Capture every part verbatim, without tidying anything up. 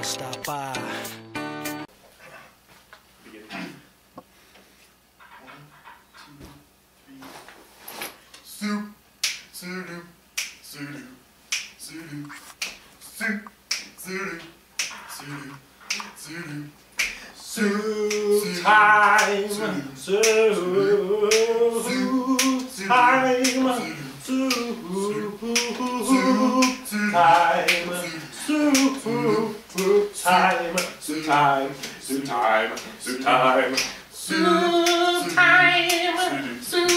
stop by. Soup, sudo, sudo, sudo, soup, sudo, sudo, sudo, soup time, soup time, soup time, soup time, soup time, soup time, soup time, soup time,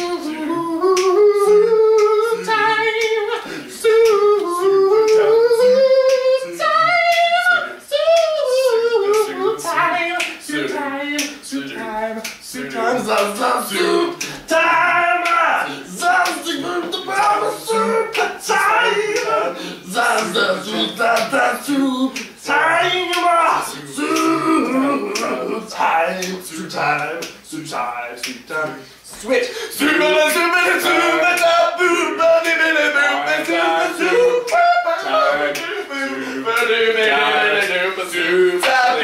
Sometimes I'm some soup time. That's the group the power soup time. That's the soup that soup time. Soup time. Soup time. Soup time. Soup time. Switch. Soup and soup and soup and soup. Boom, bunny, bunny, boom, and soup and soup. Time. Soup, bunny, bunny, soup and soup.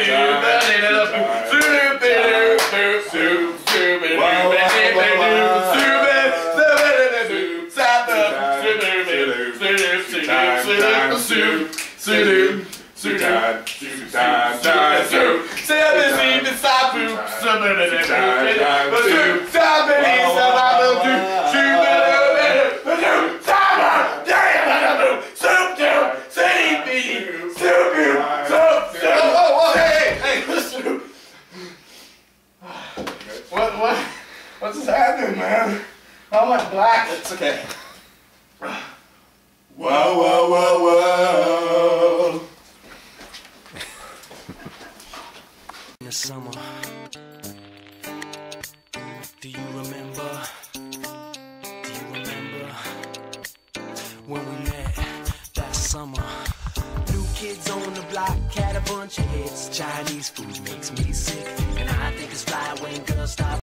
Soup, soup, soup time, soup time, time, soup. Seven, seven, stop, soup, seven, seven, soup, soup, seven, seven, What, what, what's just happening, man? I'm like black. It's okay. Whoa, whoa, whoa, whoa. In the summer, do you remember? Do you remember when we met that summer? New kids on the block had a bunch of hits. Chinese food makes me sick, and I think it's fly when girls stop.